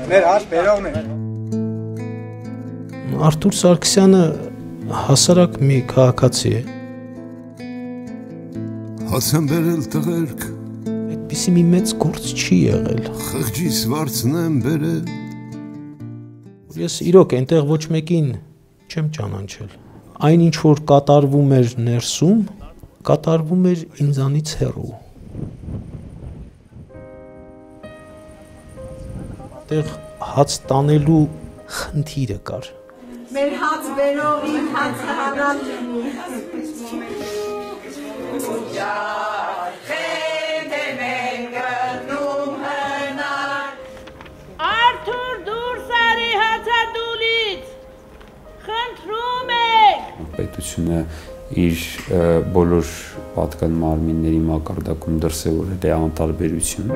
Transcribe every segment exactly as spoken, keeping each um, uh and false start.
Մեր հաշ բերողն է։ Արթուր Սարգսյանը հասարակ մի քաղաքացի է։ Հասան բերել տղերք։ Այդպիսի մի մեծ գործ չի եղել։ Խղճիս վարձն եմ բերել։ Ես իրոք այնտեղ ոչ մեկին չեմ ճանաչել։ Այն ինչ որ կատարվում էր ներսում, կատարվում էր ինձանից հեռու։ Այդտեղ հաց տանելու խնդիրը կար։ Մեր հաց բերողին հացը հանալ լինի։ Արթուր դուրս արի հացադուլից, խնդրում եք։ Պետությունը իր բոլոր պատկան մարմինների մակարդակում դրսևորել է անտարբերություն։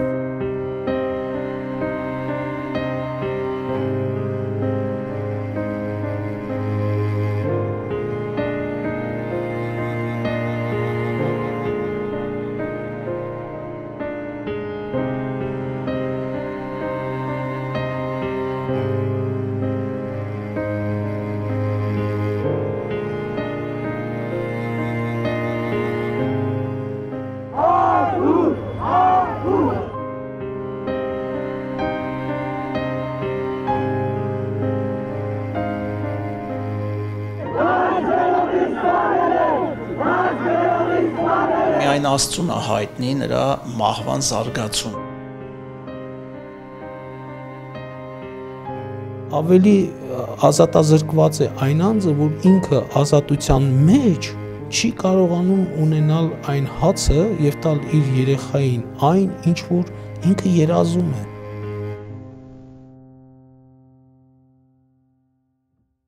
Միայն Աստծուն է հայտնի նրա մահվան զարգացում։ Ավելի ազատազրկված է այն անձը, որ ինքը ազատության մեջ չի կարողանում ունենալ այն հացը եւ տալ իր երեխային այն, ինչ որ ինքը երազում է։